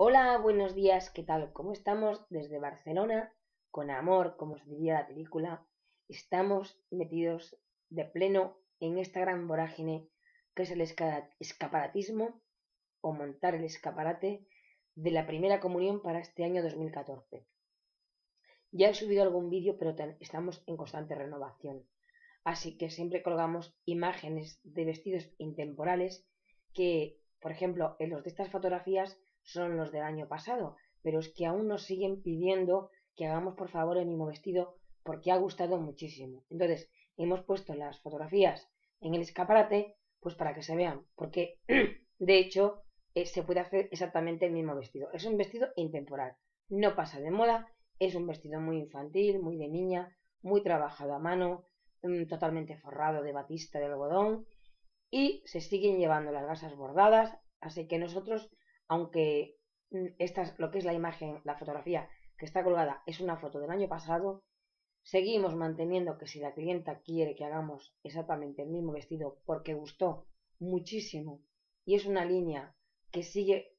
Hola, buenos días, ¿qué tal? ¿Cómo estamos? Desde Barcelona, con amor, como se diría la película, estamos metidos de pleno en esta gran vorágine que es el escaparatismo o montar el escaparate de la primera comunión para este año 2014. Ya he subido algún vídeo, pero estamos en constante renovación. Así que siempre colgamos imágenes de vestidos intemporales que, por ejemplo, en los de estas fotografías son los del año pasado, pero es que aún nos siguen pidiendo que hagamos por favor el mismo vestido porque ha gustado muchísimo. Entonces, hemos puesto las fotografías en el escaparate pues para que se vean, porque de hecho se puede hacer exactamente el mismo vestido. Es un vestido intemporal, no pasa de moda, es un vestido muy infantil, muy de niña, muy trabajado a mano, totalmente forrado de batista de algodón y se siguen llevando las gasas bordadas, así que nosotros, aunque lo que es la imagen, la fotografía que está colgada es una foto del año pasado, seguimos manteniendo que si la clienta quiere que hagamos exactamente el mismo vestido porque gustó muchísimo y es una línea que sigue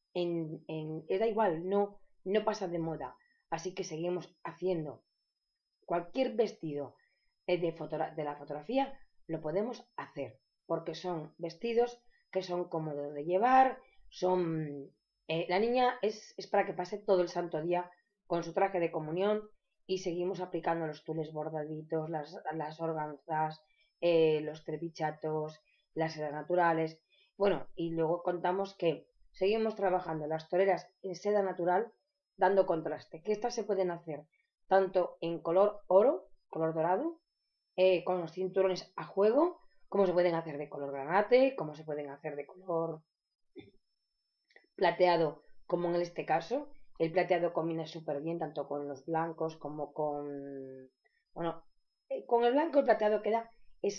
da igual, no pasa de moda, así que seguimos haciendo cualquier vestido de la fotografía lo podemos hacer, porque son vestidos que son cómodos de llevar, son... la niña es para que pase todo el santo día con su traje de comunión y seguimos aplicando los tules bordaditos, las organzas, los trepichatos, las sedas naturales. Bueno, y luego contamos que seguimos trabajando las toreras en seda natural dando contraste, que estas se pueden hacer tanto en color oro, color dorado, con los cinturones a juego, como se pueden hacer de color granate, como se pueden hacer de color plateado, como en este caso. El plateado combina súper bien tanto con los blancos como con... Bueno, con el blanco el plateado queda, es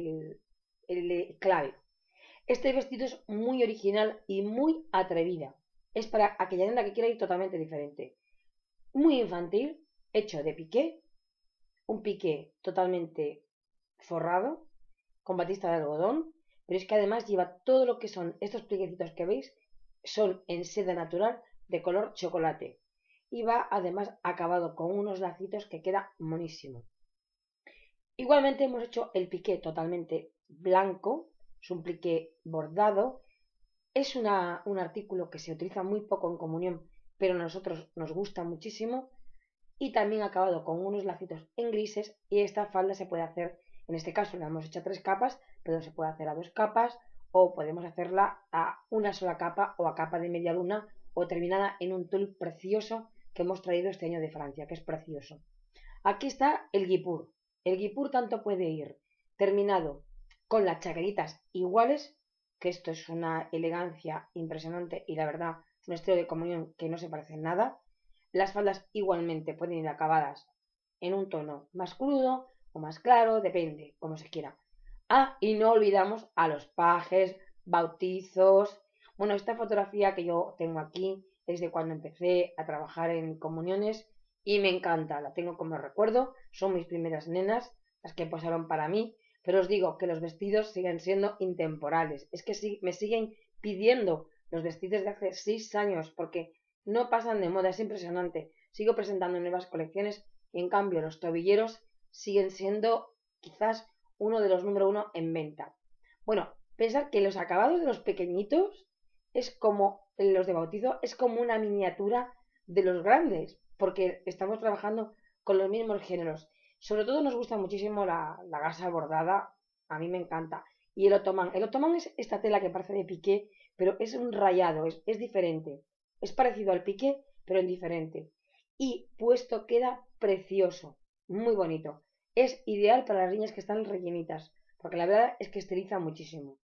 el clave. Este vestido es muy original y muy atrevida. Es para aquella nena que quiera ir totalmente diferente. Muy infantil, hecho de piqué, un piqué totalmente forrado con batista de algodón, pero es que además lleva todo lo que son estos pliquecitos que veis, son en seda natural de color chocolate y va además acabado con unos lacitos que queda monísimo. Igualmente hemos hecho el piqué totalmente blanco, es un piqué bordado, es un artículo que se utiliza muy poco en comunión, pero a nosotros nos gusta muchísimo y también acabado con unos lacitos en grises y esta falda se puede hacer, en este caso la hemos hecho a 3 capas, pero se puede hacer a 2 capas o podemos hacerla a una sola capa o a capa de media luna o terminada en un tul precioso que hemos traído este año de Francia, que es precioso. Aquí está el guipur. El guipur tanto puede ir terminado con las chaquetitas iguales, que esto es una elegancia impresionante y la verdad un estilo de comunión que no se parece en nada. Las faldas igualmente pueden ir acabadas en un tono más crudo o más claro, depende, como se quiera. Ah, y no olvidamos a los pajes, bautizos. Bueno, esta fotografía que yo tengo aquí es de cuando empecé a trabajar en comuniones y me encanta, la tengo como recuerdo, son mis primeras nenas, las que posaron para mí, pero os digo que los vestidos siguen siendo intemporales, es que sí, me siguen pidiendo los vestidos de hace 6 años porque no pasan de moda, es impresionante, sigo presentando nuevas colecciones y en cambio los tobilleros siguen siendo quizás uno de los número uno en venta. Bueno, pensar que los acabados de los pequeñitos es como los de bautizo, es como una miniatura de los grandes, porque estamos trabajando con los mismos géneros. Sobre todo nos gusta muchísimo la gasa bordada, a mí me encanta. Y el otomán. El otomán es esta tela que parece de piqué, pero es un rayado, es diferente. Es parecido al piqué, pero en diferente. Y puesto queda precioso, muy bonito. Es ideal para las niñas que están rellenitas, porque la verdad es que estiliza muchísimo.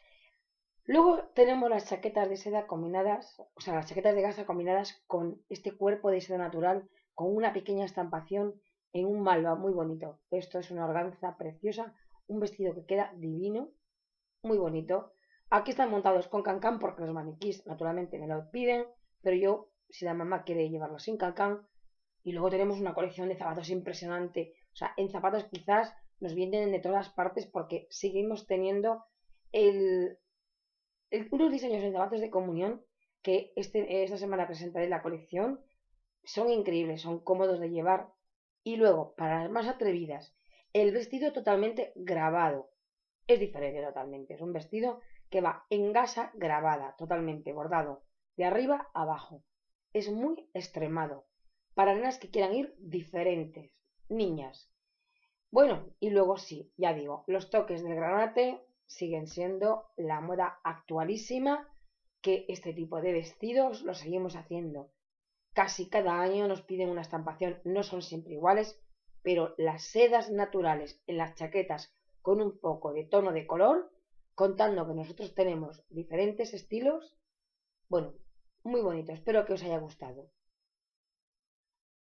Luego tenemos las chaquetas de seda combinadas, o sea, las chaquetas de gasa combinadas con este cuerpo de seda natural, con una pequeña estampación en un malva muy bonito. Esto es una organza preciosa, un vestido que queda divino, muy bonito. Aquí están montados con cancán porque los maniquís naturalmente me lo piden, pero yo, si la mamá quiere llevarlo sin cancán, y luego tenemos una colección de zapatos impresionante. O sea, en zapatos quizás nos vienen de todas partes porque seguimos teniendo el, unos diseños en zapatos de comunión que esta semana presentaré la colección. Son increíbles, son cómodos de llevar. Y luego, para las más atrevidas, el vestido totalmente grabado. Es diferente totalmente. Es un vestido que va en gasa grabada, totalmente bordado, de arriba a abajo. Es muy extremado. Para nenas que quieran ir diferentes. Niñas. Bueno, y luego sí, ya digo, los toques del granate siguen siendo la moda actualísima, que este tipo de vestidos los seguimos haciendo. Casi cada año nos piden una estampación, no son siempre iguales, pero las sedas naturales en las chaquetas con un poco de tono de color, contando que nosotros tenemos diferentes estilos, bueno, muy bonito, espero que os haya gustado.